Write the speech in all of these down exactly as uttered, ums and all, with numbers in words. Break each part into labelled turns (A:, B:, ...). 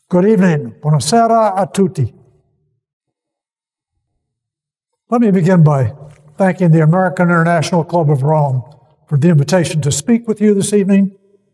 A: Good evening. Buonasera a tutti. Let me begin by thanking the American International Club of Rome for the invitation to speak with you this evening.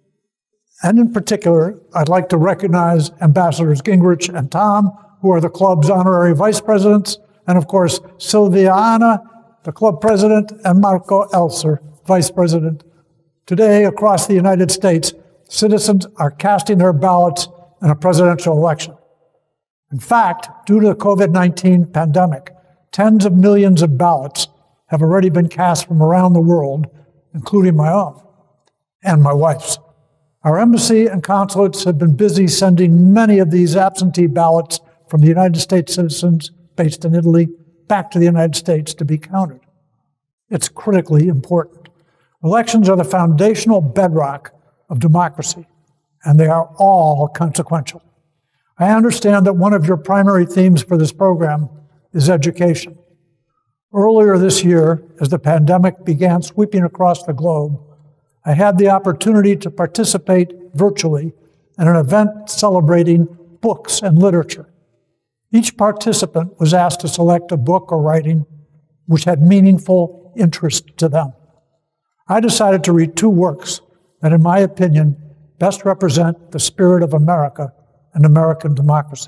A: And in particular, I'd like to recognize Ambassadors Gingrich and Tom, who are the club's honorary vice presidents, and of course, Silviana, the club president, and Marco Elser, vice president. Today, across the United States, citizens are casting their ballots in a presidential election. In fact, due to the COVID nineteen pandemic, tens of millions of ballots have already been cast from around the world, including my own and my wife's. Our embassy and consulates have been busy sending many of these absentee ballots from the United States citizens based in Italy back to the United States to be counted. It's critically important. Elections are the foundational bedrock of democracy, and they are all consequential. I understand that one of your primary themes for this program is education. Earlier this year, as the pandemic began sweeping across the globe, I had the opportunity to participate virtually in an event celebrating books and literature. Each participant was asked to select a book or writing which had meaningful interest to them. I decided to read two works that, in my opinion, best represent the spirit of America and American democracy.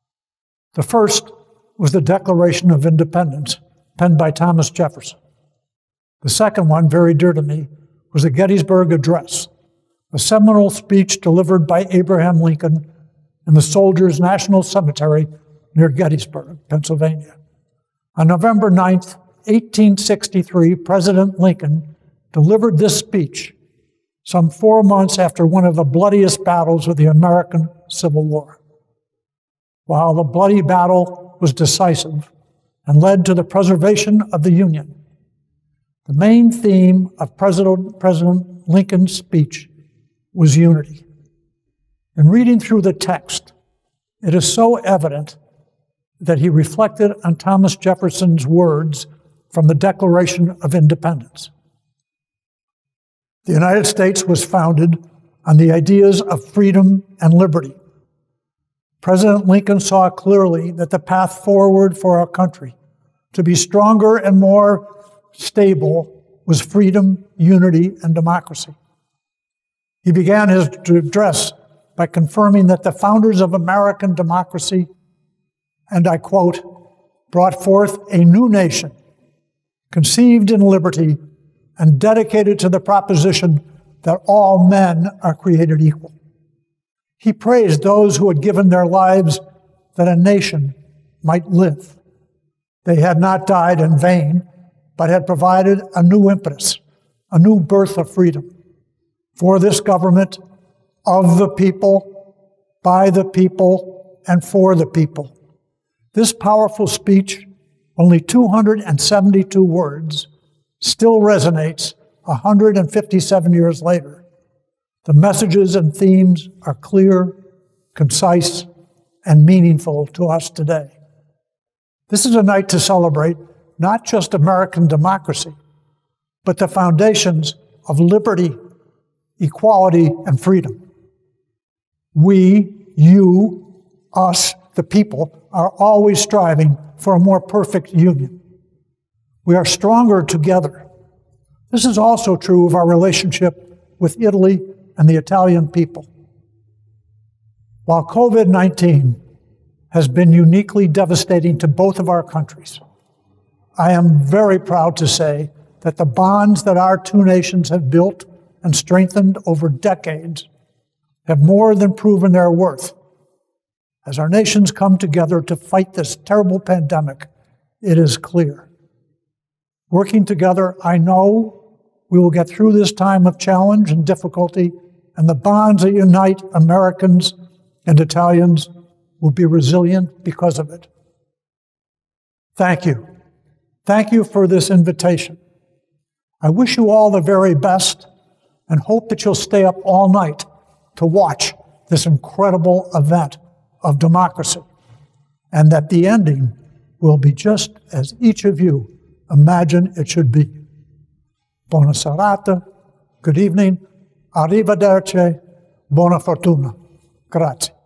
A: The first was the Declaration of Independence, penned by Thomas Jefferson. The second one, very dear to me, was the Gettysburg Address, a seminal speech delivered by Abraham Lincoln in the Soldiers' National Cemetery near Gettysburg, Pennsylvania. On November ninth, eighteen sixty-three, President Lincoln delivered this speech some four months after one of the bloodiest battles of the American Civil War. While the bloody battle was decisive and led to the preservation of the Union, the main theme of President, President Lincoln's speech was unity. In reading through the text, it is so evident that he reflected on Thomas Jefferson's words from the Declaration of Independence. The United States was founded on the ideas of freedom and liberty. President Lincoln saw clearly that the path forward for our country to be stronger and more stable was freedom, unity, and democracy. He began his address by confirming that the founders of American democracy, and I quote, brought forth a new nation, conceived in liberty and dedicated to the proposition that all men are created equal. He praised those who had given their lives that a nation might live. They had not died in vain, but had provided a new impetus, a new birth of freedom. For this government, of the people, by the people, and for the people. This powerful speech, only two hundred seventy-two words, still resonates one hundred fifty-seven years later. The messages and themes are clear, concise, and meaningful to us today. This is a night to celebrate not just American democracy, but the foundations of liberty, equality, and freedom. We, you, us, the people, are always striving for a more perfect union. We are stronger together. This is also true of our relationship with Italy and the Italian people. While COVID nineteen has been uniquely devastating to both of our countries, I am very proud to say that the bonds that our two nations have built and strengthened over decades have more than proven their worth. As our nations come together to fight this terrible pandemic, it is clear. Working together, I know we will get through this time of challenge and difficulty, and the bonds that unite Americans and Italians will be resilient because of it. Thank you. Thank you for this invitation. I wish you all the very best and hope that you'll stay up all night to watch this incredible event of democracy, and that the ending will be just as each of you imagine it should be. Buona serata, good evening, arrivederci, buona fortuna. Grazie.